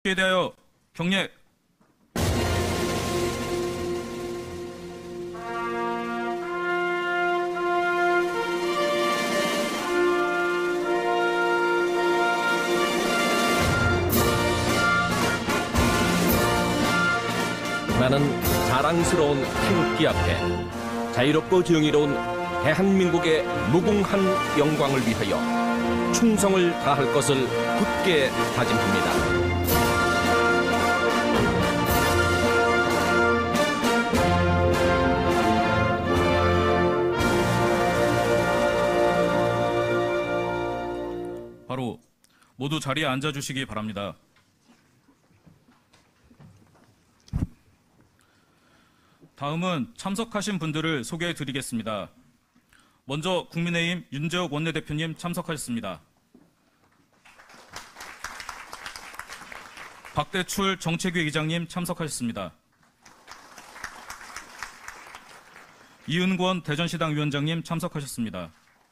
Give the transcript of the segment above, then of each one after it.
이에 대하여 경례. 나는 자랑스러운 태극기 앞에 자유롭고 정의로운 대한민국의 무궁한 영광을 위하여 충성을 다할 것을 굳게 다짐합니다. 바로 모두 자리에 앉아주시기 바랍니다. 다음은 참석하신 분들을 소개해 드리겠습니다. 먼저 국민의힘 윤재욱 원내대표님 참석하셨습니다. 박대출 정책위 의장님 참석하셨습니다. 이은권 대전시당 위원장님 참석하셨습니다.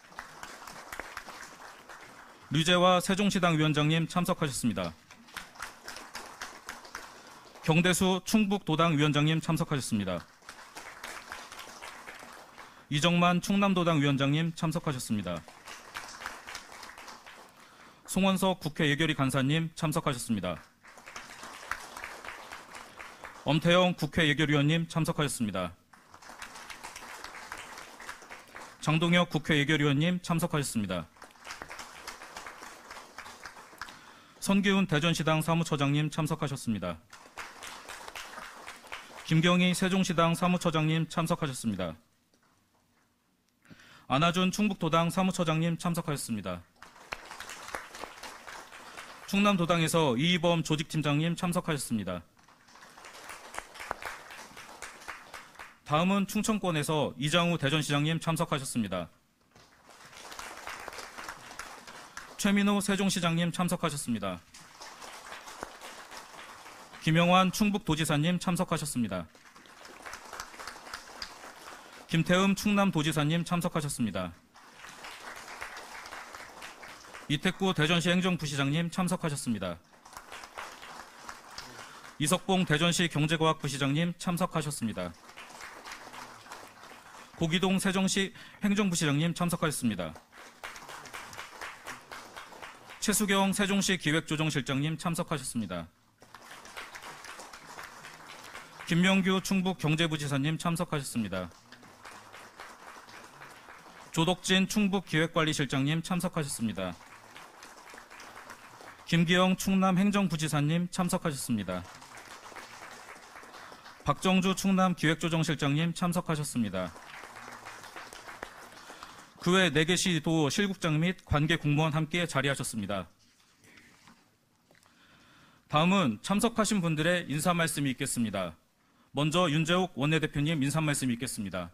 류재화 세종시당 위원장님 참석하셨습니다. 경대수 충북도당 위원장님 참석하셨습니다. 이정만 충남도당 위원장님 참석하셨습니다. 송원석 국회 예결위 간사님 참석하셨습니다. 엄태영 국회 예결위원님 참석하셨습니다. 장동혁 국회 예결위원님 참석하셨습니다. 선기훈 대전시당 사무처장님 참석하셨습니다. 김경희 세종시당 사무처장님 참석하셨습니다. 안하준 충북도당 사무처장님 참석하셨습니다. 충남도당에서 이희범 조직팀장님 참석하셨습니다. 다음은 충청권에서 이장우 대전시장님 참석하셨습니다. 최민호 세종시장님 참석하셨습니다. 김영환 충북도지사님 참석하셨습니다. 김태흠 충남도지사님 참석하셨습니다. 이택구 대전시 행정부시장님 참석하셨습니다. 이석봉 대전시 경제과학부시장님 참석하셨습니다. 고기동 세종시 행정부시장님 참석하셨습니다. 최수경 세종시 기획조정실장님 참석하셨습니다. 김명규 충북경제부지사님 참석하셨습니다. 조덕진 충북기획관리실장님 참석하셨습니다. 김기영 충남행정부지사님 참석하셨습니다. 박정주 충남기획조정실장님 참석하셨습니다. 그 외 4개 시도 실국장 및 관계 공무원 함께 자리하셨습니다. 다음은 참석하신 분들의 인사 말씀이 있겠습니다. 먼저 윤재욱 원내대표님 인사 말씀이 있겠습니다.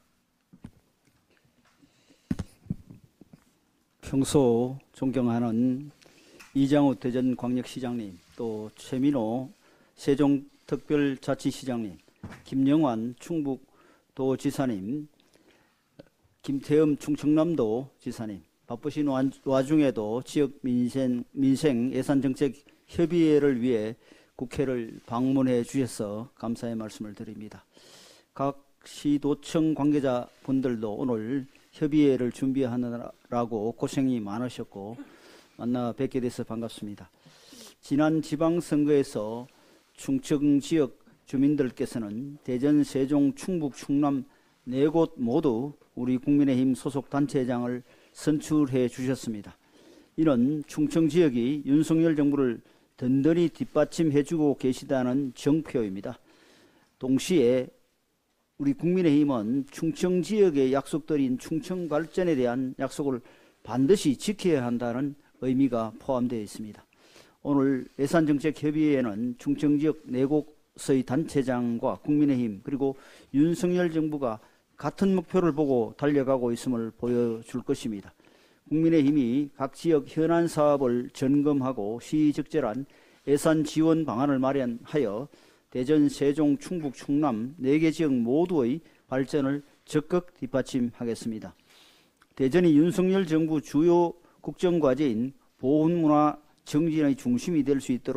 평소 존경하는 이장우 대전광역시장님, 또 최민호 세종특별자치시장님, 김영환 충북도지사님, 김태흠 충청남도 지사님, 바쁘신 와중에도 지역 민생 예산정책협의회를 위해 국회를 방문해 주셔서 감사의 말씀을 드립니다. 각 시도청 관계자분들도 오늘 협의회를 준비하느라고 고생이 많으셨고 만나 뵙게 돼서 반갑습니다. 지난 지방선거에서 충청 지역 주민들께서는 대전, 세종, 충북, 충남 4곳 모두 우리 국민의힘 소속 단체장을 선출해 주셨습니다. 이는 충청 지역이 윤석열 정부를 든든히 뒷받침해주고 계시다는 정표입니다. 동시에 우리 국민의힘은 충청 지역의 약속들인 충청 발전에 대한 약속을 반드시 지켜야 한다는 의미가 포함되어 있습니다. 오늘 예산정책협의회에는 충청 지역 4곳의 단체장과 국민의힘 그리고 윤석열 정부가 같은 목표를 보고 달려가고 있음을 보여줄 것입니다. 국민의힘이 각 지역 현안 사업을 점검하고 시의적절한 예산 지원 방안을 마련하여 대전, 세종, 충북, 충남 4개 지역 모두의 발전을 적극 뒷받침하겠습니다. 대전이 윤석열 정부 주요 국정과제인 보훈문화 정진의 중심이 될 수 있도록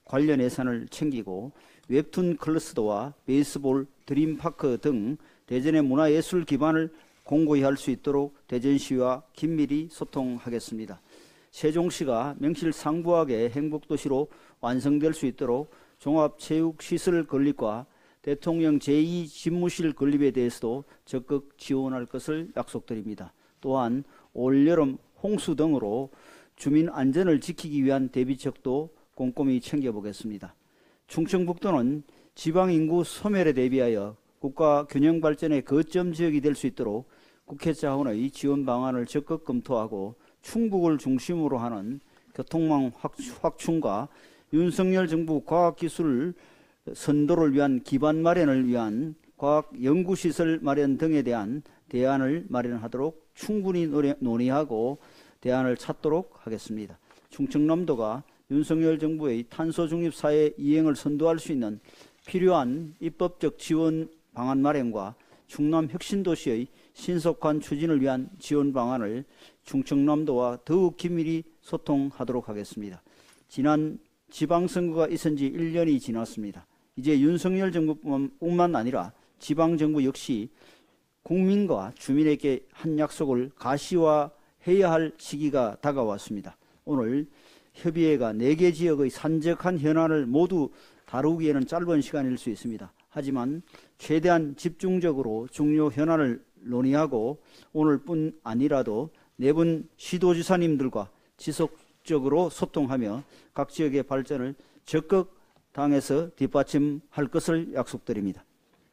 관련 예산을 챙기고 웹툰 클러스터와 베이스볼 드림파크 등 대전의 문화예술 기반을 공고히 할 수 있도록 대전시와 긴밀히 소통하겠습니다. 세종시가 명실상부하게 행복도시로 완성될 수 있도록 종합체육시설 건립과 대통령 제2집무실 건립에 대해서도 적극 지원할 것을 약속드립니다. 또한 올여름 홍수 등으로 주민 안전을 지키기 위한 대비책도 꼼꼼히 챙겨보겠습니다. 충청북도는 지방인구 소멸에 대비하여 국가 균형 발전의 거점 지역이 될 수 있도록 국회 차원의 지원 방안을 적극 검토하고 충북을 중심으로 하는 교통망 확충과 윤석열 정부 과학기술 선도를 위한 기반 마련을 위한 과학연구시설 마련 등에 대한 대안을 마련하도록 충분히 논의하고 대안을 찾도록 하겠습니다. 충청남도가 윤석열 정부의 탄소 중립 사회 이행을 선도할 수 있는 필요한 입법적 지원 방안 마련과 충남 혁신도시의 신속한 추진을 위한 지원 방안을 충청남도와 더욱 긴밀히 소통하도록 하겠습니다. 지난 지방선거가 있은 지 1년이 지났습니다. 이제 윤석열 정부뿐만 아니라 지방정부 역시 국민과 주민에게 한 약속을 가시화해야 할 시기가 다가왔습니다. 오늘 협의회가 4개 지역의 산적한 현안을 모두 다루기에는 짧은 시간일 수 있습니다. 하지만 최대한 집중적으로 중요 현안을 논의하고 오늘뿐 아니라도 4분 시도지사님들과 지속적으로 소통하며 각 지역의 발전을 적극 당에서 뒷받침할 것을 약속드립니다.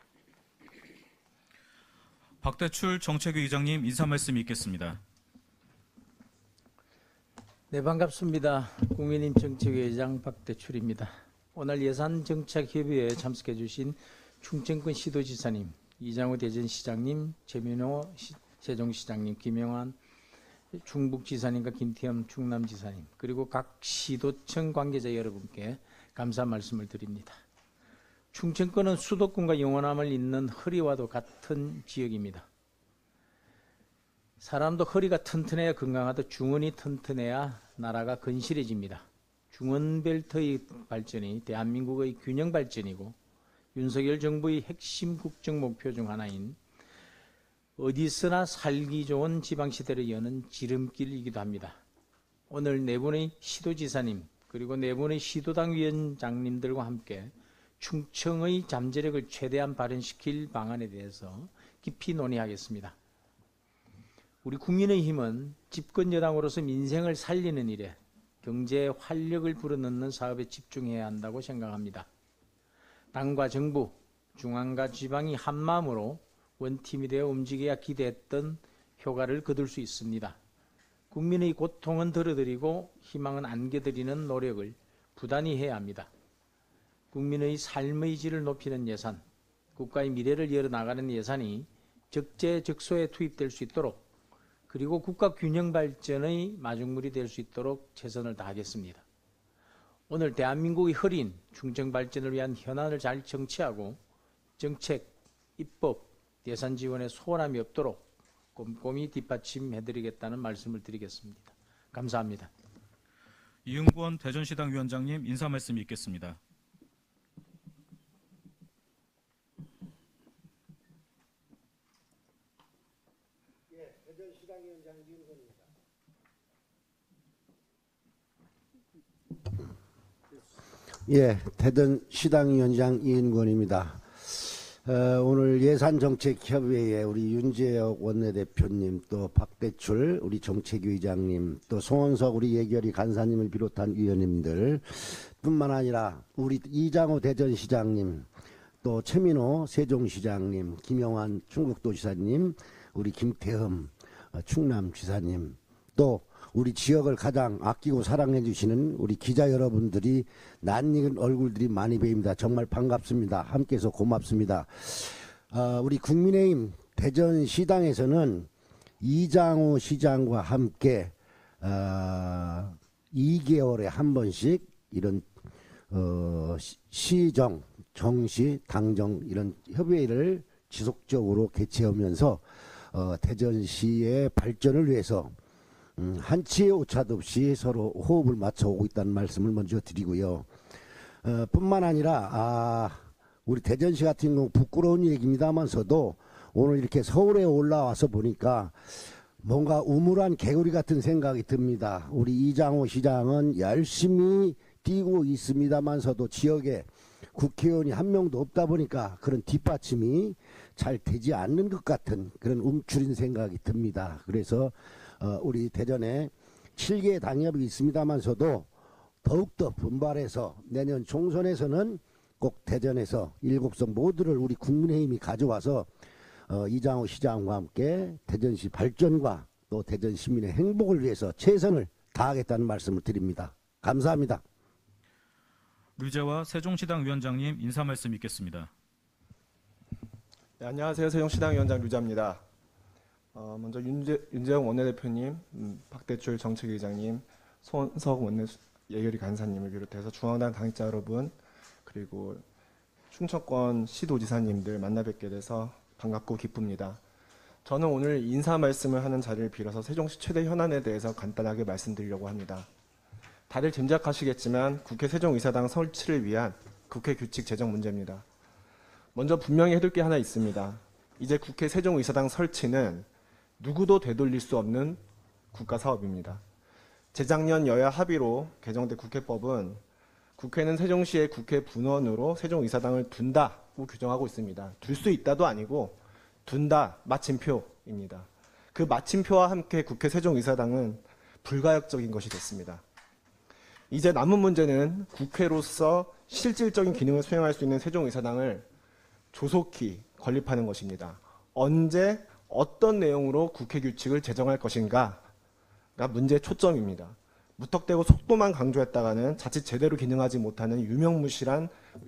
박대출 정책위 의장님 인사 말씀이 있겠습니다. 네, 반갑습니다. 국민의힘 정책위 의장 박대출입니다. 오늘 예산정책협의회에 참석해 주신 충청권 시도지사님, 이장우 대전시장님, 최민호 세종시장님, 김영환 충북지사님과 김태흠 충남지사님, 그리고 각 시도청 관계자 여러분께 감사 말씀을 드립니다. 충청권은 수도권과 영원함을 잇는 허리와도 같은 지역입니다. 사람도 허리가 튼튼해야 건강하듯 중원이 튼튼해야 나라가 건실해집니다. 중원벨트의 발전이 대한민국의 균형 발전이고 윤석열 정부의 핵심 국정 목표 중 하나인 어디서나 살기 좋은 지방시대를 여는 지름길이기도 합니다. 오늘 4분의 시도지사님 그리고 4분의 시도당 위원장님들과 함께 충청의 잠재력을 최대한 발현시킬 방안에 대해서 깊이 논의하겠습니다. 우리 국민의힘은 집권 여당으로서 민생을 살리는 일에 경제에 활력을 불어넣는 사업에 집중해야 한다고 생각합니다. 당과 정부, 중앙과 지방이 한마음으로 원팀이 되어 움직여야 기대했던 효과를 거둘 수 있습니다. 국민의 고통은 덜어드리고 희망은 안겨드리는 노력을 부단히 해야 합니다. 국민의 삶의 질을 높이는 예산, 국가의 미래를 열어나가는 예산이 적재적소에 투입될 수 있도록 그리고 국가 균형 발전의 마중물이 될 수 있도록 최선을 다하겠습니다. 오늘 대한민국의 흐린 충청 발전을 위한 현안을 잘 정치하고 정책, 입법, 예산 지원에 소홀함이 없도록 꼼꼼히 뒷받침해드리겠다는 말씀을 드리겠습니다. 감사합니다. 이응권 대전시당 위원장님 인사 말씀이 있겠습니다. 대전시당 위원장 이응권입니다. 예, 대전시당위원장 이은권입니다. 오늘 예산정책협의회에 우리 윤재혁 원내대표님, 또 박대출 우리 정책위의장님, 또 송원석 우리 예결위 간사님을 비롯한 위원님들 뿐만 아니라 우리 이장호 대전시장님, 또 최민호 세종시장님, 김영환 충북도지사님, 우리 김태흠 충남지사님, 또 우리 지역을 가장 아끼고 사랑해 주시는 우리 기자 여러분들이 낯익은 얼굴들이 많이 보입니다. 정말 반갑습니다. 함께해서 고맙습니다. 우리 국민의힘 대전시당에서는 이장호 시장과 함께 2개월에 한 번씩 이런 시정, 정시, 당정 이런 협의회를 지속적으로 개최하면서 대전시의 발전을 위해서 한치의 오차도 없이 서로 호흡을 맞춰오고 있다는 말씀을 먼저 드리고요. 뿐만 아니라 우리 대전시 같은 경우 부끄러운 얘기입니다만서도 오늘 이렇게 서울에 올라와서 보니까 뭔가 우물한 개구리 같은 생각이 듭니다. 우리 이장호 시장은 열심히 뛰고 있습니다만서도 지역에 국회의원이 한 명도 없다 보니까 그런 뒷받침이 잘 되지 않는 것 같은 그런 움츠린 생각이 듭니다. 그래서 우리 대전에 7개 당협이 있습니다만서도 더욱더 분발해서 내년 총선에서는 꼭 대전에서 7석 모두를 우리 국민의힘이 가져와서 이장호 시장과 함께 대전시 발전과 또 대전 시민의 행복을 위해서 최선을 다하겠다는 말씀을 드립니다. 감사합니다. 류재화 세종시당 위원장님 인사 말씀 있겠습니다. 네, 안녕하세요. 세종시당 위원장 류재화입니다. 먼저 윤재영 원내대표님, 박대출 정책위의장님, 손석 예결위 간사님을 비롯해서 중앙당 당직자 여러분, 그리고 충청권 시도지사님들 만나 뵙게 돼서 반갑고 기쁩니다. 저는 오늘 인사 말씀을 하는 자리를 빌어서 세종시 최대 현안에 대해서 간단하게 말씀드리려고 합니다. 다들 짐작하시겠지만 국회 세종의사당 설치를 위한 국회 규칙 제정 문제입니다. 먼저 분명히 해둘 게 하나 있습니다. 이제 국회 세종의사당 설치는 누구도 되돌릴 수 없는 국가사업입니다. 재작년 여야 합의로 개정된 국회법은 국회는 세종시의 국회 분원으로 세종의사당을 둔다고 규정하고 있습니다. 둘 수 있다도 아니고 둔다, 마침표입니다. 그 마침표와 함께 국회 세종의사당은 불가역적인 것이 됐습니다. 이제 남은 문제는 국회로서 실질적인 기능을 수행할 수 있는 세종의사당을 조속히 건립하는 것입니다. 언제 어떤 내용으로 국회 규칙을 제정할 것인가가 문제의 초점입니다. 무턱대고 속도만 강조했다가는 자칫 제대로 기능하지 못하는 유명무실한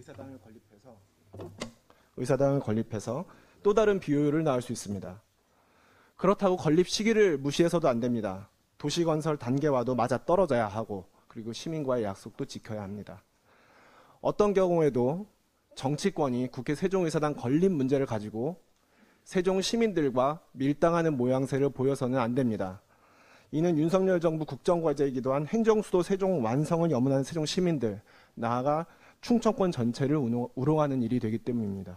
의사당을 건립해서 또 다른 비효율을 낳을 수 있습니다. 그렇다고 건립 시기를 무시해서도 안 됩니다. 도시건설 단계와도 맞아떨어져야 하고 그리고 시민과의 약속도 지켜야 합니다. 어떤 경우에도 정치권이 국회 세종의사당 건립 문제를 가지고 세종 시민들과 밀당하는 모양새를 보여서는 안 됩니다. 이는 윤석열 정부 국정과제이기도 한 행정수도 세종 완성을 염원하는 세종 시민들, 나아가 충청권 전체를 우롱하는 일이 되기 때문입니다.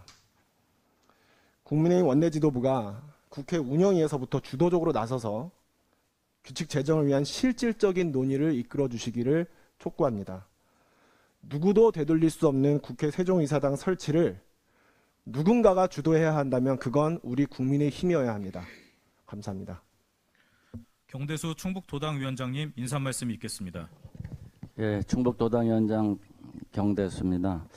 국민의힘 원내지도부가 국회 운영위에서부터 주도적으로 나서서 규칙 제정을 위한 실질적인 논의를 이끌어 주시기를 촉구합니다. 누구도 되돌릴 수 없는 국회 세종의사당 설치를 누군가가 주도해야 한다면 그건 우리 국민의 힘이어야 합니다. 감사합니다. 경대수 충북도당위원장님 인사 말씀 있겠습니다. 예, 충북도당위원장 경대수입니다.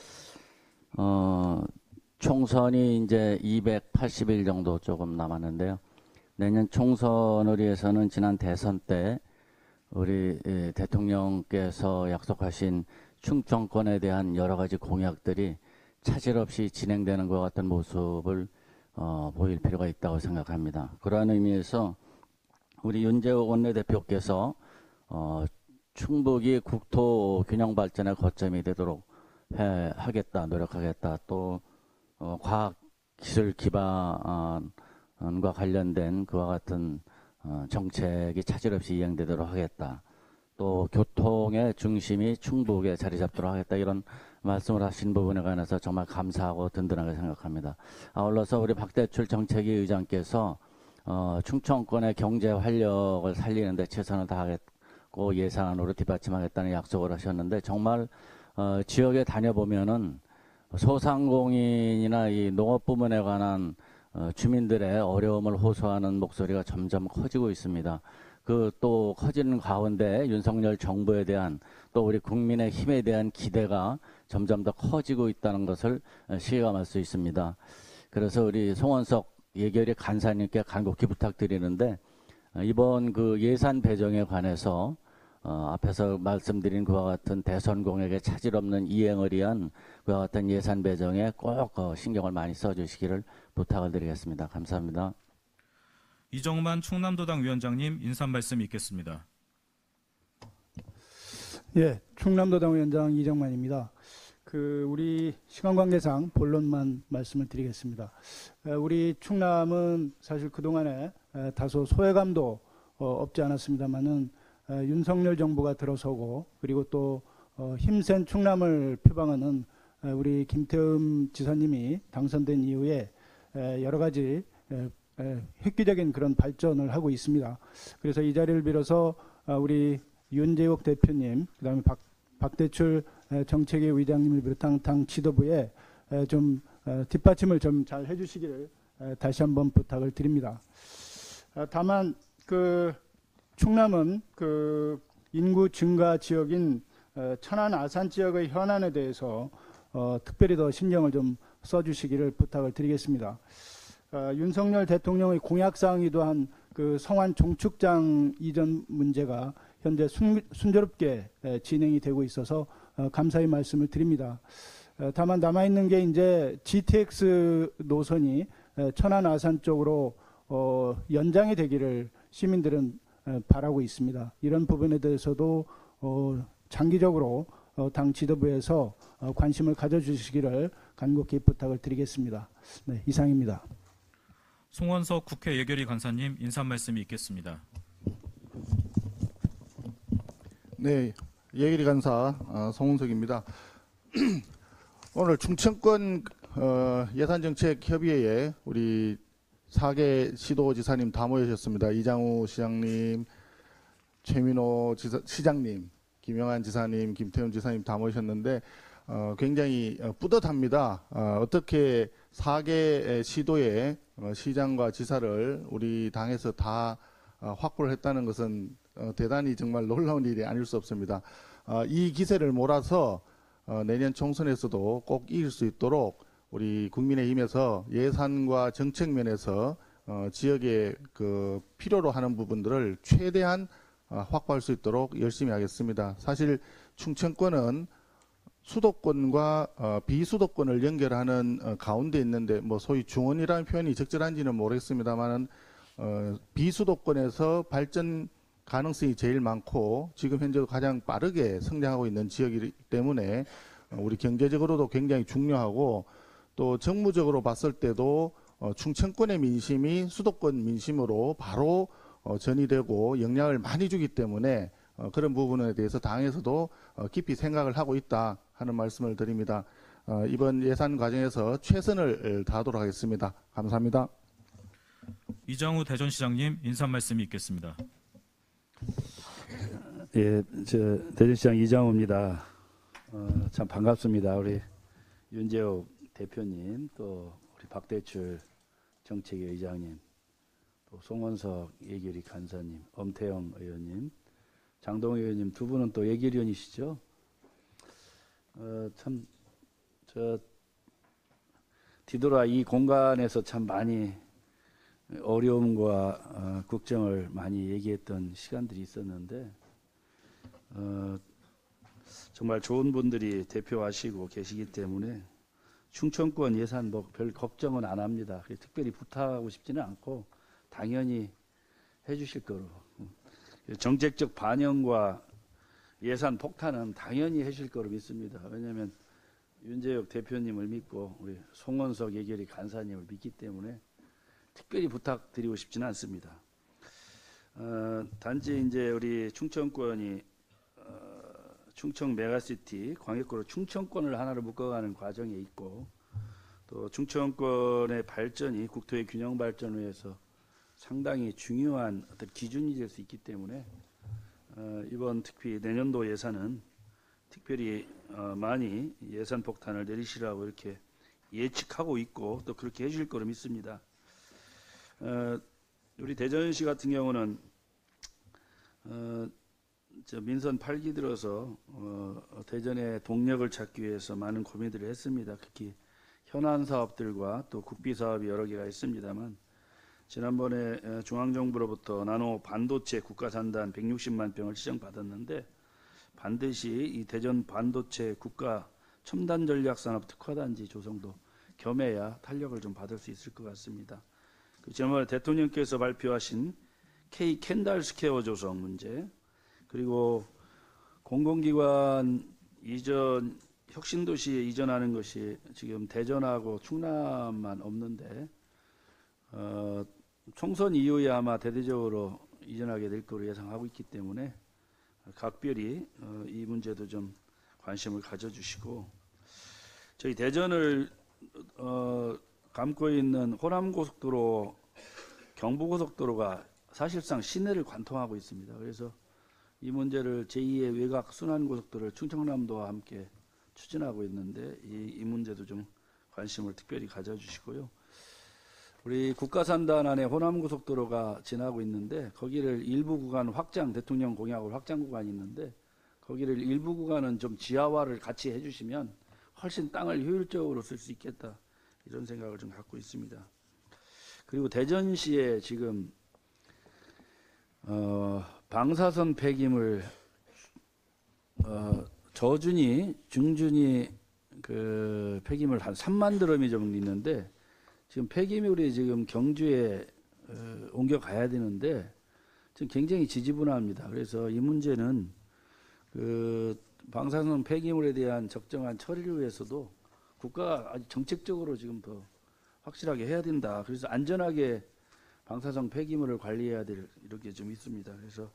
총선이 이제 280일 정도 조금 남았는데요. 내년 총선을 위해서는 지난 대선 때 우리 대통령께서 약속하신 충청권에 대한 여러 가지 공약들이 차질 없이 진행되는 것 같은 모습을 보일 필요가 있다고 생각합니다. 그러한 의미에서 우리 윤재욱 원내대표께서 충북이 국토 균형 발전의 거점이 되도록 하겠다, 노력하겠다. 또 과학기술 기반과 관련된 그와 같은 정책이 차질 없이 이행되도록 하겠다. 또 교통의 중심이 충북에 자리 잡도록 하겠다. 이런 말씀을 하신 부분에 관해서 정말 감사하고 든든하게 생각합니다. 아울러서 우리 박대출 정책위 의장께서 충청권의 경제 활력을 살리는 데 최선을 다하겠고 예산으로 뒷받침하겠다는 약속을 하셨는데 정말 지역에 다녀보면은 소상공인이나 이 농업 부문에 관한 주민들의 어려움을 호소하는 목소리가 점점 커지고 있습니다. 그 또 커지는 가운데 윤석열 정부에 대한 또 우리 국민의 힘에 대한 기대가 점점 더 커지고 있다는 것을 시감할 수 있습니다. 그래서 우리 송원석 예결위 간사님께 간곡히 부탁드리는데 이번 그 예산 배정에 관해서 앞에서 말씀드린 그와 같은 대선 공약에 차질 없는 이행을 위한 그와 같은 예산 배정에 꼭 신경을 많이 써주시기를 부탁을 드리겠습니다. 감사합니다. 이정만 충남도당 위원장님 인사 말씀 있겠습니다. 예, 충남도당 위원장 이정만입니다. 우리 시간 관계상 본론만 말씀을 드리겠습니다. 우리 충남은 사실 그동안에 다소 소외감도 없지 않았습니다만은 윤석열 정부가 들어서고 그리고 또 힘센 충남을 표방하는 우리 김태흠 지사님이 당선된 이후에 여러 가지 획기적인 그런 발전을 하고 있습니다. 그래서 이 자리를 빌어서 우리 윤재욱 대표님, 그다음에 박대출 정책위 의장님을 비롯한 당 지도부에 좀 뒷받침을 좀 잘 해주시기를 다시 한번 부탁을 드립니다. 다만 그 충남은 그 인구 증가 지역인 천안 아산 지역의 현안에 대해서 특별히 더 신경을 좀 써주시기를 부탁을 드리겠습니다. 윤석열 대통령의 공약사항이기도 한 그 성완 종축장 이전 문제가 현재 순조롭게 진행이 되고 있어서 감사의 말씀을 드립니다. 다만 남아있는 게 이제 GTX 노선이 천안 아산 쪽으로 연장이 되기를 시민들은 바라고 있습니다. 이런 부분에 대해서도 장기적으로 당 지도부에서 관심을 가져주시기를 간곡히 부탁을 드리겠습니다. 네, 이상입니다. 송원석 국회 예결위 간사님 인사 말씀이 있겠습니다. 네, 예결위 간사 송원석입니다. 오늘 충청권 예산정책협의회에 우리 4개 시도지사님 다 모여주셨습니다. 이장우 시장님, 최민호 시장님, 김영한 지사님, 김태훈 지사님 다 모이셨는데 굉장히 뿌듯합니다. 어떻게 4개 시도의 시장과 지사를 우리 당에서 다 확보를 했다는 것은 대단히 정말 놀라운 일이 아닐 수 없습니다. 이 기세를 몰아서 내년 총선에서도 꼭 이길 수 있도록 우리 국민의힘에서 예산과 정책 면에서 지역의 그 필요로 하는 부분들을 최대한 확보할 수 있도록 열심히 하겠습니다. 사실 충청권은 수도권과 비수도권을 연결하는 가운데 있는데 뭐 소위 중원이라는 표현이 적절한지는 모르겠습니다만은 비수도권에서 발전 가능성이 제일 많고 지금 현재 가장 빠르게 성장하고 있는 지역이기 때문에 우리 경제적으로도 굉장히 중요하고 또 정무적으로 봤을 때도 충청권의 민심이 수도권 민심으로 바로 전이되고 영향을 많이 주기 때문에 그런 부분에 대해서 당에서도 깊이 생각을 하고 있다 하는 말씀을 드립니다. 이번 예산 과정에서 최선을 다하도록 하겠습니다. 감사합니다. 이장우 대전시장님 인사 말씀이 있겠습니다. 예, 대전시장 이장우입니다. 참 반갑습니다. 우리 윤재욱 대표님, 또 우리 박대출 정책위 의장님, 또 송원석 예결위 간사님, 엄태영 의원님, 장동 의원님 두 분은 또 예결위원이시죠? 참 뒤돌아 이 공간에서 참 많이 어려움과 걱정을 많이 얘기했던 시간들이 있었는데 정말 좋은 분들이 대표하시고 계시기 때문에 충청권 예산 뭐 별 걱정은 안 합니다. 특별히 부탁하고 싶지는 않고 당연히 해주실 거로 정책적 반영과 예산 폭탄은 당연히 해주실 거로 믿습니다. 왜냐하면 윤재욱 대표님을 믿고 우리 송원석 예결위 간사님을 믿기 때문에 특별히 부탁드리고 싶지는 않습니다. 단지 이제 우리 충청권이 충청 메가시티 광역구로 충청권을 하나로 묶어가는 과정에 있고 또 충청권의 발전이 국토의 균형 발전을 위해서 상당히 중요한 어떤 기준이 될 수 있기 때문에 이번 특히 내년도 예산은 특별히 많이 예산 폭탄을 내리시라고 이렇게 예측하고 있고 또 그렇게 해주실 거로 믿습니다. 우리 대전시 같은 경우는 민선 8기 들어서 대전의 동력을 찾기 위해서 많은 고민들을 했습니다. 특히 현안 사업들과 또 국비 사업이 여러 개가 있습니다만 지난번에 중앙정부로부터 나노 반도체 국가산단 160만 평을 지정받았는데 반드시 이 대전 반도체 국가 첨단 전략산업 특화단지 조성도 겸해야 탄력을 좀 받을 수 있을 것 같습니다. 지난번에 대통령께서 발표하신 K 캔달 스퀘어 조성 문제, 그리고 공공기관 이전 혁신도시에 이전하는 것이 지금 대전하고 충남만 없는데 총선 이후에 아마 대대적으로 이전하게 될 거로 예상하고 있기 때문에 각별히 이 문제도 좀 관심을 가져주시고 저희 대전을 감고 있는 호남고속도로, 경부고속도로가 사실상 시내를 관통하고 있습니다. 그래서 이 문제를 제2의 외곽 순환고속도로를 충청남도와 함께 추진하고 있는데 이 문제도 좀 관심을 특별히 가져주시고요. 우리 국가산단 안에 호남고속도로가 지나고 있는데 거기를 일부 구간 확장, 대통령 공약으로 확장 구간이 있는데 거기를 일부 구간은 좀 지하화를 같이 해주시면 훨씬 땅을 효율적으로 쓸 수 있겠다, 이런 생각을 좀 갖고 있습니다. 그리고 대전시에 지금 방사선 폐기물 저준위, 중준위 그 폐기물 한 3만 드럼이 정도 있는데 지금 폐기물이 지금 경주에 옮겨 가야 되는데 지금 굉장히 지지분화합니다. 그래서 이 문제는 그 방사선 폐기물에 대한 적정한 처리를 위해서도 국가가 아주 정책적으로 지금 더 확실하게 해야 된다. 그래서 안전하게 방사선 폐기물을 관리해야 될 이렇게 좀 있습니다. 그래서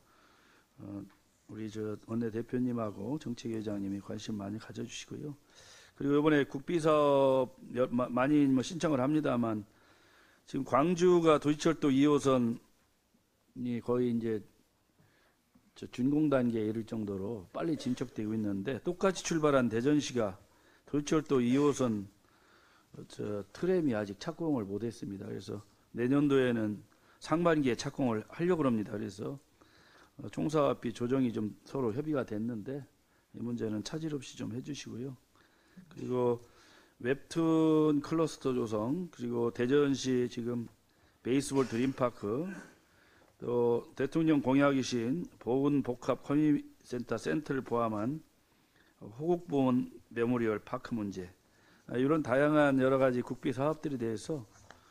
우리 저 원내대표님하고 정책위원장님이 관심 많이 가져주시고요. 그리고 이번에 국비사업 많이 뭐 신청을 합니다만 지금 광주가 도시철도 2호선이 거의 이제 준공 단계에 이를 정도로 빨리 진척되고 있는데 똑같이 출발한 대전시가 도시철도 2호선 트램이 아직 착공을 못했습니다. 그래서 내년도에는 상반기에 착공을 하려고 합니다. 그래서 총사업비 조정이 좀 서로 협의가 됐는데 이 문제는 차질 없이 좀 해주시고요. 그리고 웹툰 클러스터 조성, 그리고 대전시 지금 베이스볼 드림파크, 또 대통령 공약이신 보훈복합 커뮤니티센터 센터를 포함한 호국보훈 메모리얼 파크 문제, 이런 다양한 여러 가지 국비 사업들에 대해서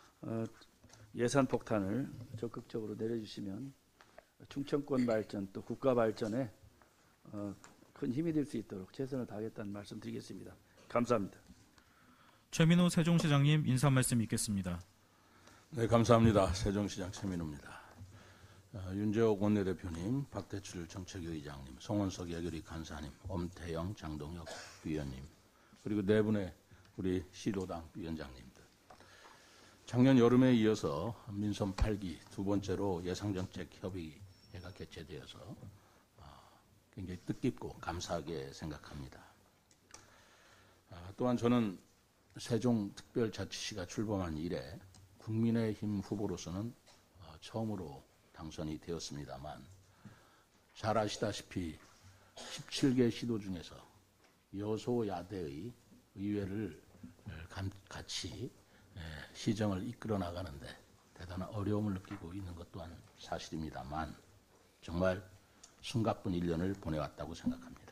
예산 폭탄을 적극적으로 내려주시면 충청권 발전 또 국가 발전에 큰 힘이 될 수 있도록 최선을 다하겠다는 말씀 드리겠습니다. 감사합니다. 최민호 세종시장님 인사 말씀 있겠습니다. 네, 감사합니다. 세종시장 최민호입니다. 윤재옥 원내대표님, 박대출 정책위의장님, 송원석 예결위 간사님, 엄태영, 장동혁 위원님, 그리고 네 분의 우리 시도당 위원장님들. 작년 여름에 이어서 민선 8기 두 번째로 예상정책협의회가 개최되어서 굉장히 뜻깊고 감사하게 생각합니다. 또한 저는 세종특별자치시가 출범한 이래 국민의힘 후보로서는 처음으로 당선이 되었습니다만 잘 아시다시피 17개 시도 중에서 여소야대의 의회를 같이 시정을 이끌어 나가는데 대단한 어려움을 느끼고 있는 것 또한 사실입니다만 정말 숨가쁜 1년을 보내왔다고 생각합니다.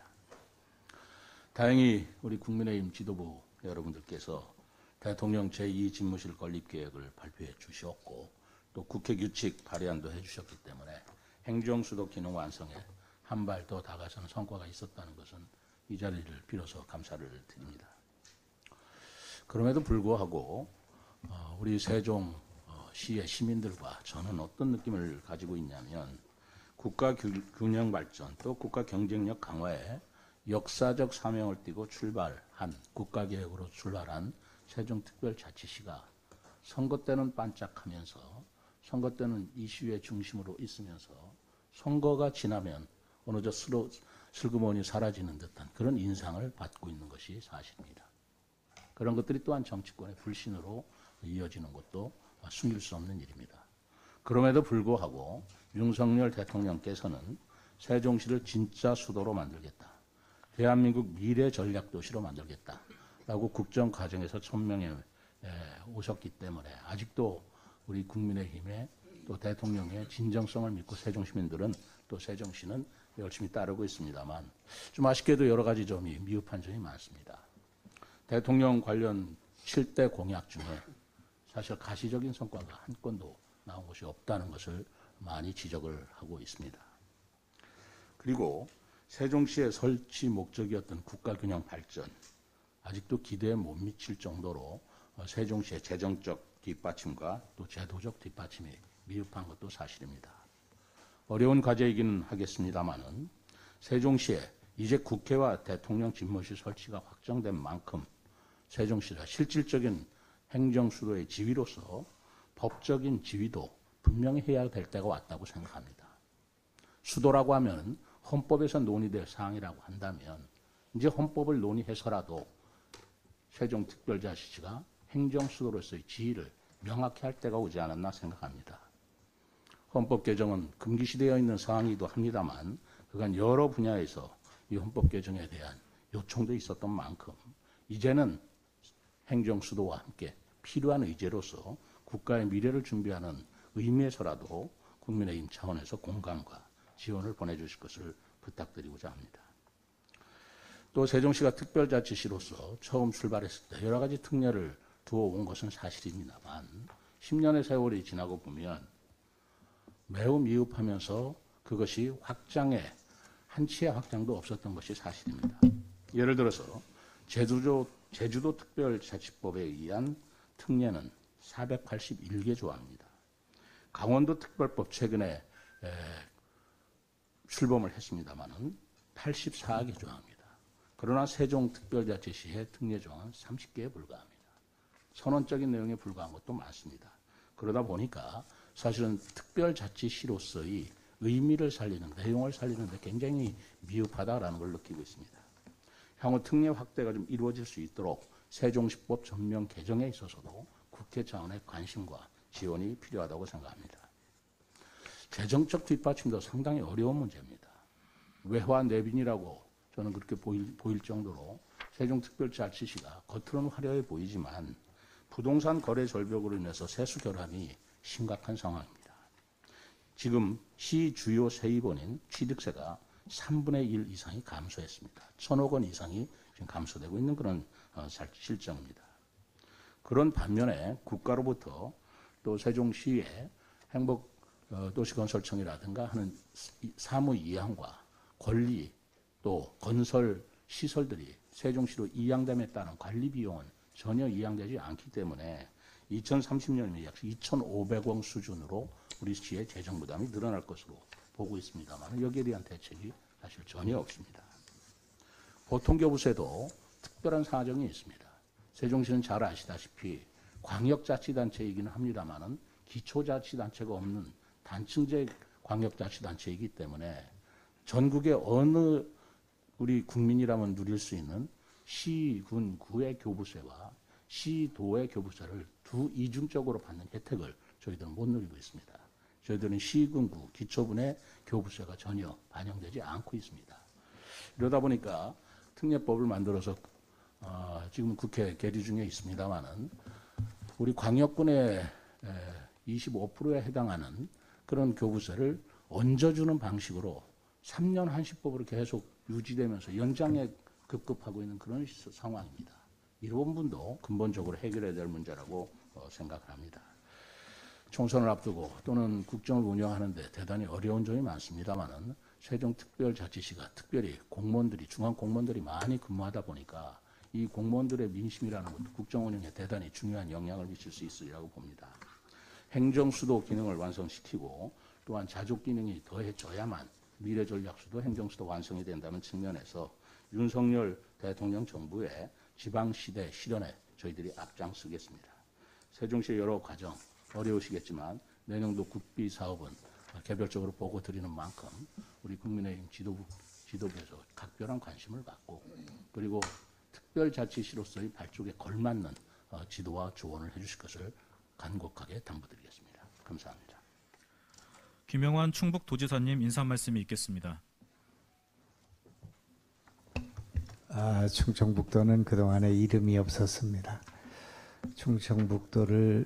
다행히 우리 국민의힘 지도부 여러분들께서 대통령 제2집무실 건립계획을 발표해 주셨고 또 국회 규칙 발의안도 해주셨기 때문에 행정수도 기능 완성에 한 발 더 다가서는 성과가 있었다는 것은 이 자리를 빌어서 감사를 드립니다. 그럼에도 불구하고 우리 세종시의 시민들과 저는 어떤 느낌을 가지고 있냐면 국가 균형 발전 또 국가 경쟁력 강화에 역사적 사명을 띠고 출발한 국가계획으로 출발한 세종특별자치시가 선거 때는 반짝하면서 선거 때는 이슈의 중심으로 있으면서 선거가 지나면 어느덧 슬그머니 사라지는 듯한 그런 인상을 받고 있는 것이 사실입니다. 그런 것들이 또한 정치권의 불신으로 이어지는 것도 숨길 수 없는 일입니다. 그럼에도 불구하고 윤석열 대통령께서는 세종시를 진짜 수도로 만들겠다. 대한민국 미래 전략 도시로 만들겠다라고 국정 과정에서 천명해 오셨기 때문에 아직도 우리 국민의힘의 또 대통령의 진정성을 믿고 세종 시민들은 또 세종시는 열심히 따르고 있습니다만 좀 아쉽게도 여러 가지 점이 미흡한 점이 많습니다. 대통령 관련 7대 공약 중에 사실 가시적인 성과가 한 건도 나온 것이 없다는 것을 많이 지적을 하고 있습니다. 그리고 세종시의 설치 목적이었던 국가균형 발전, 아직도 기대에 못 미칠 정도로 세종시의 재정적 뒷받침과 또 제도적 뒷받침이 미흡한 것도 사실입니다. 어려운 과제이기는 하겠습니다마는 세종시에 이제 국회와 대통령 집무실 설치가 확정된 만큼 세종시가 실질적인 행정수도의 지위로서 법적인 지위도 분명히 해야 될 때가 왔다고 생각합니다. 수도라고 하면 헌법에서 논의될 사항이라고 한다면 이제 헌법을 논의해서라도 세종특별자치시가 행정수도로서의 지위를 명확히 할 때가 오지 않았나 생각합니다. 헌법 개정은 금기시되어 있는 사항이기도 합니다만 그간 여러 분야에서 이 헌법 개정에 대한 요청도 있었던 만큼 이제는 행정수도와 함께 필요한 의제로서 국가의 미래를 준비하는 의미에서라도 국민의힘 차원에서 공감과 지원을 보내주실 것을 부탁드리고자 합니다. 또 세종시가 특별자치시로서 처음 출발했을 때 여러 가지 특례를 두어온 것은 사실입니다만 10년의 세월이 지나고 보면 매우 미흡하면서 그것이 한치의 확장도 없었던 것이 사실입니다. 예를 들어서 제주도 특별자치법에 의한 특례는 481개 조항입니다. 강원도 특별법 최근에 출범을 했습니다마는 84개 조항입니다. 그러나 세종특별자치시의 특례 조항은 30개에 불과합니다. 선언적인 내용에 불과한 것도 많습니다. 그러다 보니까 사실은 특별자치시로서의 의미를 살리는, 내용을 살리는 데 굉장히 미흡하다라는 걸 느끼고 있습니다. 향후 특례 확대가 좀 이루어질 수 있도록 세종시법 전면 개정에 있어서도 국회 차원의 관심과 지원이 필요하다고 생각합니다. 재정적 뒷받침도 상당히 어려운 문제입니다. 외화 내빈이라고 저는 그렇게 보일 정도로 세종특별자치시가 겉으로는 화려해 보이지만 부동산 거래 절벽으로 인해서 세수 결함이 심각한 상황입니다. 지금 시 주요 세입원인 취득세가 3분의 1 이상이 감소했습니다. 1,000억 원 이상이 지금 감소되고 있는 그런 실정입니다. 그런 반면에 국가로부터 또 세종시의 행복도시건설청이라든가 하는 사무 이양과 권리 또 건설 시설들이 세종시로 이양됨에 따른 관리 비용은 전혀 이양되지 않기 때문에 2030년이면 약 2,500억 수준으로 우리 시의 재정 부담이 늘어날 것으로 보고 있습니다만 여기에 대한 대책이 사실 전혀 없습니다. 보통교부세도 특별한 사정이 있습니다. 세종시는 잘 아시다시피 광역자치단체이기는 합니다만 기초자치단체가 없는 단층제 광역자치단체이기 때문에 전국의 어느 우리 국민이라면 누릴 수 있는 시, 군, 구의 교부세와 시, 도의 교부세를 이중적으로 받는 혜택을 저희들은 못 누리고 있습니다. 저희들은 시, 군, 구, 기초분의 교부세가 전혀 반영되지 않고 있습니다. 이러다 보니까 특례법을 만들어서 지금 국회 계류 중에 있습니다만은 우리 광역군의 25%에 해당하는 그런 교부세를 얹어주는 방식으로 3년 한시법으로 계속 유지되면서 연장에 급급하고 있는 그런 상황입니다. 이 부분도 근본적으로 해결해야 될 문제라고 생각합니다. 총선을 앞두고 또는 국정을 운영하는데 대단히 어려운 점이 많습니다만은 세종특별자치시가 특별히 공무원들이 중앙 공무원들이 많이 근무하다 보니까 이 공무원들의 민심이라는 것도 국정 운영에 대단히 중요한 영향을 미칠 수 있으리라고 봅니다. 행정수도 기능을 완성시키고 또한 자족 기능이 더해져야만 미래전략수도 행정수도 완성이 된다는 측면에서 윤석열 대통령 정부의 지방시대 실현에 저희들이 앞장서겠습니다. 세종시의 여러 과정 어려우시겠지만 내년도 국비 사업은 개별적으로 보고 드리는 만큼 우리 국민의힘 지도부에서 각별한 관심을 갖고 그리고 특별자치시로서의 발족에 걸맞는 지도와 조언을 해주실 것을 간곡하게 당부드리겠습니다. 감사합니다. 김영환 충북도지사님 인사 말씀이 있겠습니다. 충청북도는 그동안에 이름이 없었습니다. 충청북도를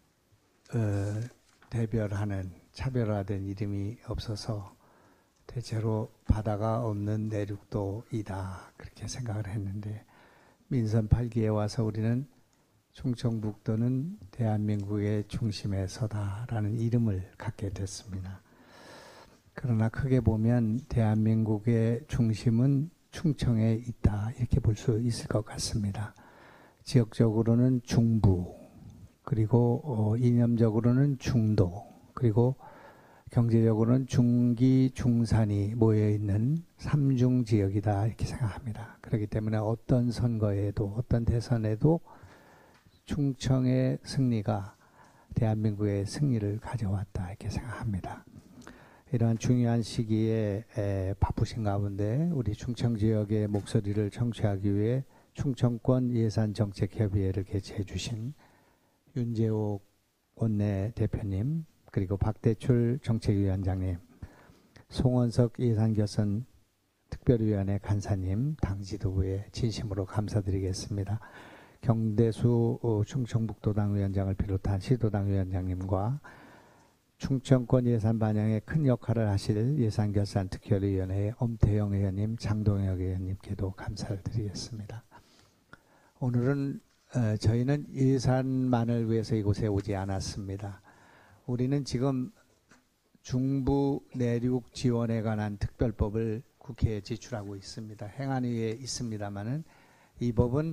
대별하는 차별화된 이름이 없어서 대체로 바다가 없는 내륙도이다 그렇게 생각을 했는데 민선 8기에 와서 우리는 충청북도는 대한민국의 중심에 서다라는 이름을 갖게 됐습니다. 그러나 크게 보면 대한민국의 중심은 충청에 있다 이렇게 볼 수 있을 것 같습니다. 지역적으로는 중부 그리고 이념적으로는 중도 그리고 경제적으로는 중기, 중산이 모여 있는 삼중 지역이다 이렇게 생각합니다. 그렇기 때문에 어떤 선거에도 어떤 대선에도 충청의 승리가 대한민국의 승리를 가져왔다 이렇게 생각합니다. 이러한 중요한 시기에 바쁘신 가운데 우리 충청 지역의 목소리를 청취하기 위해 충청권 예산정책협의회를 개최해 주신 윤재옥 원내대표님, 그리고 박대출 정책위원장님, 송원석 예산개선 특별위원회 간사님, 당 지도부에 진심으로 감사드리겠습니다. 경대수 충청북도당 위원장을 비롯한 시도당 위원장님과 충청권 예산 반영에 큰 역할을 하실 예산결산특별위원회의 엄태영 의원님, 장동혁 의원님께도 감사를 드리겠습니다. 오늘은 저희는 예산만을 위해서 이곳에 오지 않았습니다. 우리는 지금 중부 내륙 지원에 관한 특별법을 국회에 제출하고 있습니다. 행안위에 있습니다마는 이 법은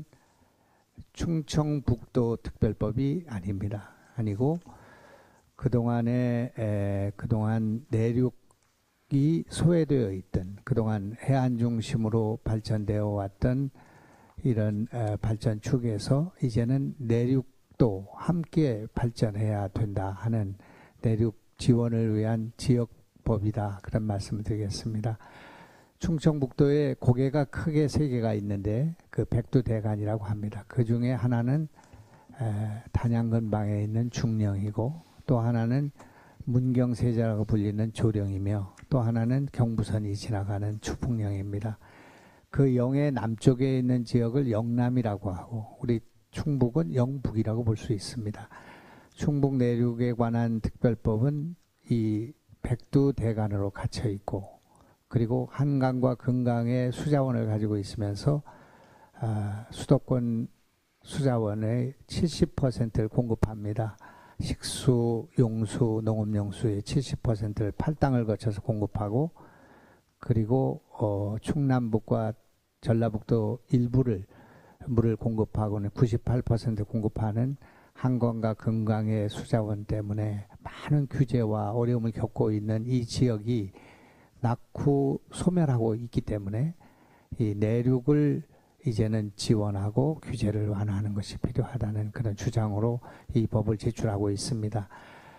충청북도 특별법이 아닙니다. 아니고 그동안 내륙이 소외되어 있던, 그동안 해안 중심으로 발전되어 왔던 이런 발전 축에서 이제는 내륙도 함께 발전해야 된다 하는 내륙 지원을 위한 지역법이다, 그런 말씀을 드리겠습니다. 충청북도에 고개가 크게 세 개가 있는데 그 백두대간이라고 합니다. 그 중에 하나는 단양 근방에 있는 중령이고, 또 하나는 문경세자라고 불리는 조령이며, 또 하나는 경부선이 지나가는 추풍령입니다. 그 영의 남쪽에 있는 지역을 영남이라고 하고, 우리 충북은 영북이라고 볼 수 있습니다. 충북 내륙에 관한 특별법은 이 백두대간으로 갇혀 있고, 그리고 한강과 금강의 수자원을 가지고 있으면서 수도권 수자원의 70%를 공급합니다. 식수, 용수, 농업용수의 70%를 팔당을 거쳐서 공급하고, 그리고 충남북과 전라북도 일부를 물을 공급하고는 98% 공급하는 한강과 금강의 수자원 때문에 많은 규제와 어려움을 겪고 있는 이 지역이 낙후 소멸하고 있기 때문에 이 내륙을 이제는 지원하고 규제를 완화하는 것이 필요하다는 그런 주장으로 이 법을 제출하고 있습니다.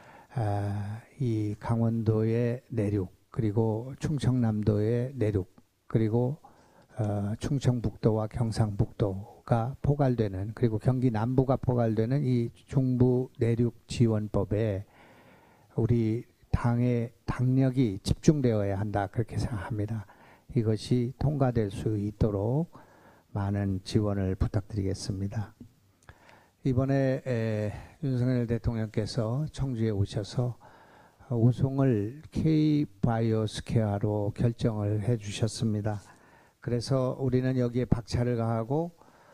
이 강원도의 내륙, 그리고 충청남도의 내륙, 그리고 충청북도와 경상북도가 포괄되는, 그리고 경기 남부가 포괄되는 이 중부 내륙 지원법에 우리 당의 당력이 집중되어야 한다, 그렇게 생각합니다. 이것이 통과될 수 있도록 많은 지원을 부탁드리겠습니다. 이번에 윤석열 대통령께서 청주에 오셔서 우송을 K-바이오스퀘어로 결정을 해 주셨습니다. 그래서 우리는 여기에 박차를 가하고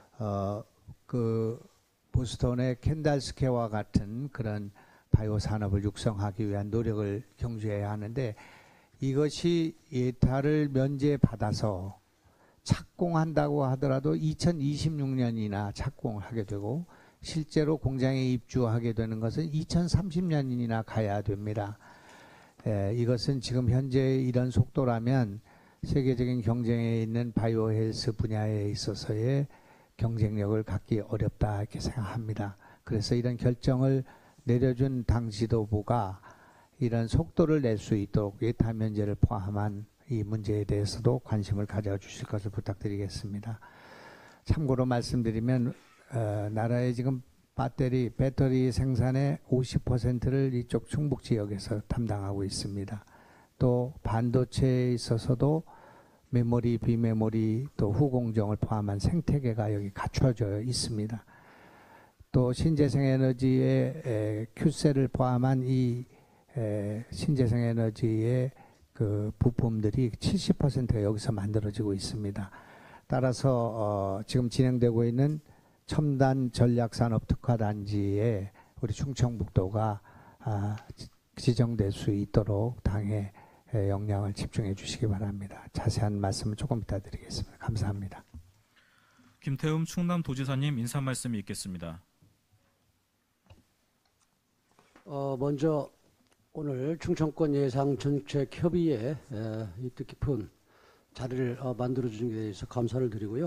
그 보스턴의 캔달스퀘어와 같은 그런 바이오 산업을 육성하기 위한 노력을 경주해야 하는데, 이것이 예타를 면제받아서 착공한다고 하더라도 2026년이나 착공을 하게 되고, 실제로 공장에 입주하게 되는 것은 2030년이나 가야 됩니다. 이것은 지금 현재 이런 속도라면 세계적인 경쟁에 있는 바이오 헬스 분야에 있어서의 경쟁력을 갖기 어렵다, 이렇게 생각합니다. 그래서 이런 결정을 내려준 당 지도부가 이런 속도를 낼 수 있도록 예타 면제를 포함한 이 문제에 대해서도 관심을 가져주실 것을 부탁드리겠습니다. 참고로 말씀드리면 나라의 지금 배터리 생산의 50%를 이쪽 충북 지역에서 담당하고 있습니다. 또 반도체에 있어서도 메모리, 비메모리, 또 후공정을 포함한 생태계가 여기 갖춰져 있습니다. 또 신재생에너지의 큐셀을 포함한 이 신재생에너지의 그 부품들이 70%가 여기서 만들어지고 있습니다. 따라서 지금 진행되고 있는 첨단 전략산업 특화단지에 우리 충청북도가 지정될 수 있도록 당의 역량을 집중해 주시기 바랍니다. 자세한 말씀을 조금 이따 드리겠습니다. 감사합니다. 김태흠 충남도지사님 인사 말씀이 있겠습니다. 먼저 오늘 충청권 예상 정책 협의회 이 뜻깊은 자리를 만들어 주신 데 대해서 감사를 드리고요.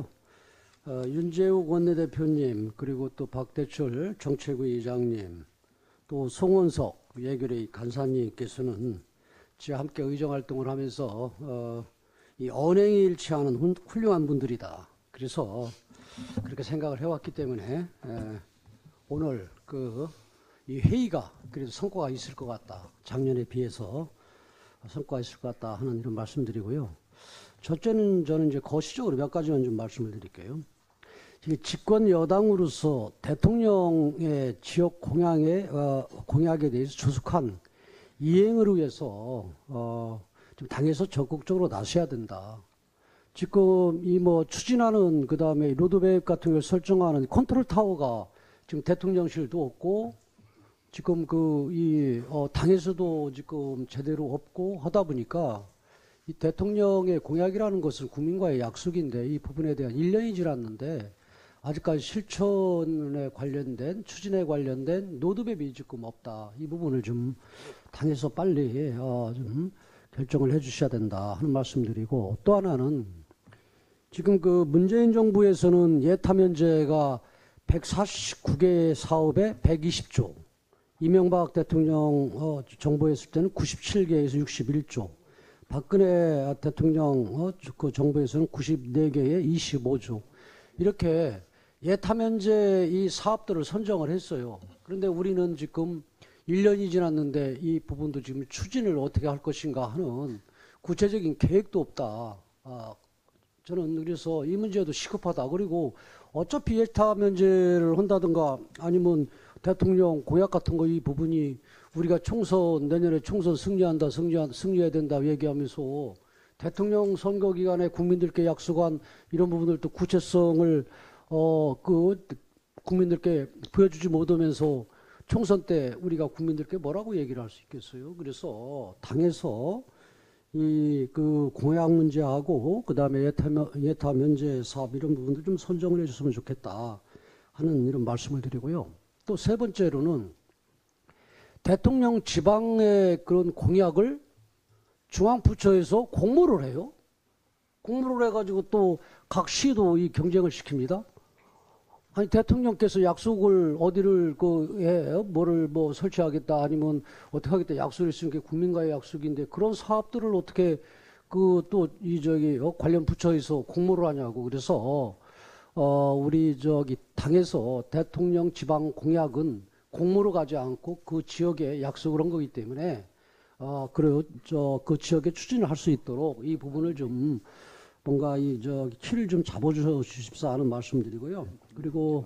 윤재욱 원내대표님, 그리고 또 박대출 정책위 의장님, 또 송원석 예결위 간사님께서는 지와 함께 의정활동을 하면서 이 언행이 일치하는 훌륭한 분들이다. 그래서 그렇게 생각을 해왔기 때문에 오늘 이 회의가 그래도 성과가 있을 것 같다. 작년에 비해서 성과가 있을 것 같다 하는 이런 말씀드리고요. 첫째는 저는 이제 거시적으로 몇 가지만 좀 말씀을 드릴게요. 집권 여당으로서 대통령의 지역 공약에 대해서 조속한 이행을 위해서 좀 당에서 적극적으로 나서야 된다. 지금 이 추진하는 그다음에 로드맵 같은 걸 설정하는 컨트롤 타워가 지금 대통령실도 없고 지금 당에서도 지금 제대로 없고 하다 보니까 이 대통령의 공약이라는 것은 국민과의 약속인데 이 부분에 대한 1년이 지났는데 아직까지 실천에 관련된 추진에 관련된 로드맵이 지금 없다. 이 부분을 좀 당에서 빨리 좀 결정을 해 주셔야 된다 하는 말씀드리고, 또 하나는 지금 문재인 정부에서는 예타면제가 149개 사업에 120조, 이명박 대통령 정부였을 때는 97개에서 61조, 박근혜 대통령 그 정부에서는 94개에 25조, 이렇게 예타면제 이 사업들을 선정을 했어요. 그런데 우리는 지금 1년이 지났는데 이 부분도 지금 추진을 어떻게 할 것인가 하는 구체적인 계획도 없다. 저는 그래서 이 문제도 시급하다. 그리고 어차피 예타면제를 한다든가 아니면 대통령 공약 같은 거 이 부분이 우리가 내년에 총선 승리해야 된다 얘기하면서 대통령 선거 기간에 국민들께 약속한 이런 부분들도 구체성을 국민들께 보여주지 못하면서 총선 때 우리가 국민들께 뭐라고 얘기를 할 수 있겠어요? 그래서 당에서 공약 문제하고 그다음에 예타 면제 사업 이런 부분들 좀 선정을 해줬으면 좋겠다 하는 이런 말씀을 드리고요. 또 세 번째로는 대통령 지방의 그런 공약을 중앙부처에서 공모를 해요. 공모를 해가지고 또 각 시도 이 경쟁을 시킵니다. 아니 대통령께서 약속을 어디를 뭐를 설치하겠다 아니면 어떻게 하겠다 약속을 했으면 그게 국민과의 약속인데 그런 사업들을 어떻게 관련 부처에서 공모를 하냐고. 그래서 우리 당에서 대통령 지방 공약은 공모로 가지 않고 그 지역에 약속을 한 거기 때문에 그리고 그 지역에 추진을 할 수 있도록 이 부분을 좀 뭔가 키를 좀 잡아주십사 하는 말씀드리고요. 그리고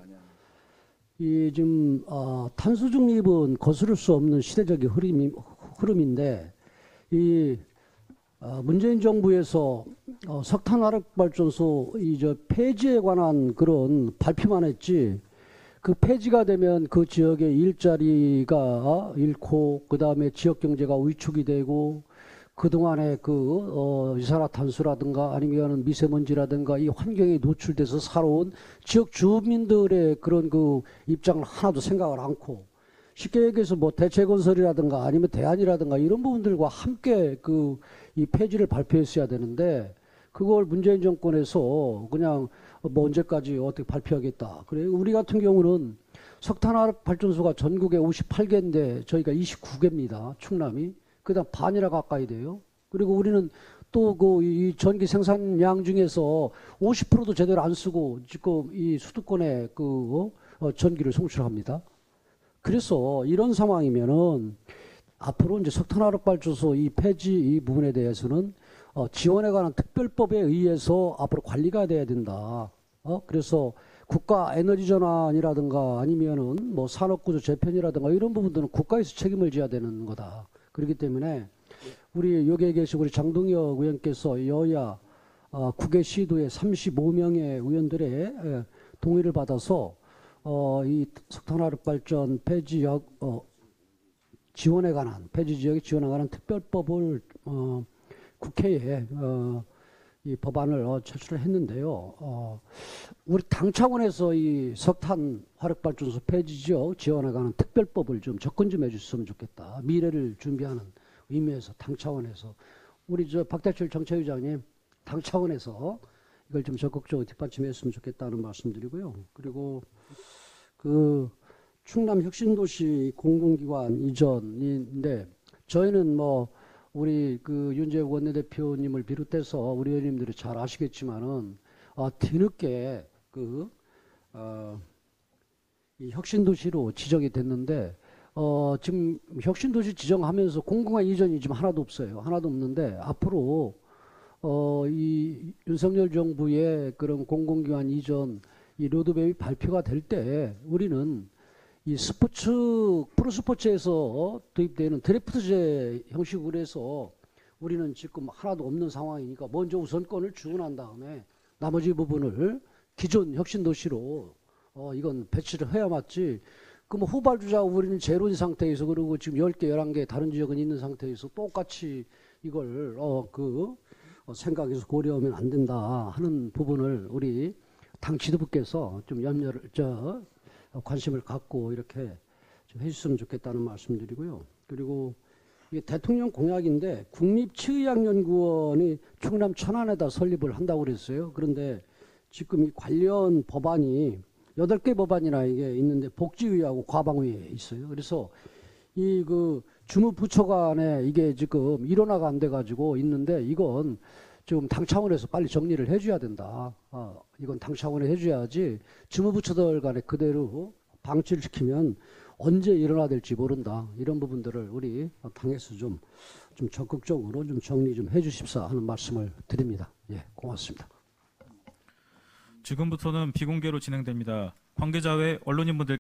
지금 탄소 중립은 거스를 수 없는 시대적인 흐름인데 문재인 정부에서 석탄 화력 발전소 폐지에 관한 그런 발표만 했지, 그 폐지가 되면 그 지역의 일자리가 잃고 그다음에 지역 경제가 위축이 되고 그동안에 이산화탄소라든가 아니면 미세먼지라든가 이 환경에 노출돼서 살아온 지역 주민들의 그런 입장을 하나도 생각을 않고 쉽게 얘기해서 대체건설이라든가 아니면 대안이라든가 이런 부분들과 함께 이 폐지를 발표했어야 되는데 그걸 문재인 정권에서 그냥 언제까지 어떻게 발표하겠다. 그래 우리 같은 경우는 석탄화력 발전소가 전국에 58개인데 저희가 29개입니다. 충남이. 그다음 반이나 가까이 돼요. 그리고 우리는 또 이 전기 생산량 중에서 50%도 제대로 안 쓰고 지금 이 수도권에 전기를 송출합니다. 그래서 이런 상황이면은 앞으로 이제 석탄화력 발전소 이 폐지 이 부분에 대해서는 지원에 관한 특별법에 의해서 앞으로 관리가 돼야 된다. 그래서 국가 에너지 전환이라든가 아니면은 산업구조 재편이라든가 이런 부분들은 국가에서 책임을 져야 되는 거다. 그렇기 때문에 우리 여기에 계신 우리 장동혁 의원께서 여야 9개 시도의 35명의 의원들의 동의를 받아서 이 석탄화력 발전 폐지 지원에 관한 폐지 지역의 지원에 관한 특별법을 국회에 이 법안을 제출을 했는데요. 우리 당 차원에서 이 석탄 화력발전소 폐지 지역 지원해가는 특별법을 좀 접근 좀 해주셨으면 좋겠다. 미래를 준비하는 의미에서 당 차원에서 우리 박대출 정책위원장님 당 차원에서 이걸 좀 적극적으로 뒷받침했으면 좋겠다는 말씀드리고요. 그리고 그 충남 혁신도시 공공기관 이전인데 저희는 뭐 우리 그 윤재욱 원내대표님을 비롯해서 우리 의원님들이 잘 아시겠지만은 뒤늦게 이 혁신도시로 지정이 됐는데 지금 혁신도시 지정하면서 공공기관 이전이 지금 하나도 없어요. 하나도 없는데 앞으로 이 윤석열 정부의 그런 공공기관 이전 이 로드맵이 발표가 될 때 우리는 이 프로스포츠에서 도입되는 드래프트제 형식으로 해서 우리는 지금 하나도 없는 상황이니까 먼저 우선권을 주고 난 다음에 나머지 부분을 기존 혁신도시로 이건 배치를 해야 맞지. 뭐 후발주자 우리는 제로인 상태에서 그리고 지금 10개, 11개 다른 지역은 있는 상태에서 똑같이 이걸 생각해서 고려하면 안 된다 하는 부분을 우리 당 지도부께서 좀 관심을 갖고 이렇게 좀 해주셨으면 좋겠다는 말씀드리고요. 그리고 이게 대통령 공약인데 국립치의학연구원이 충남 천안에다 설립을 한다고 그랬어요. 그런데 지금 이 관련 법안이 8개 법안이나 이게 있는데 복지위하고 과방위에 있어요. 그래서 이 주무부처 간에 이게 지금 일원화가 안 돼가지고 있는데 이건 지금 당 차원에서 빨리 정리를 해줘야 된다. 이건 당 차원에 해줘야지 주무부처들 간에 그대로 방치를 시키면 언제 일어나될지 모른다. 이런 부분들을 우리 당에서 좀 적극적으로 좀 정리 좀 해주십사 하는 말씀을 드립니다. 예, 고맙습니다. 지금부터는 비공개로 진행됩니다. 관계자 외 언론인분들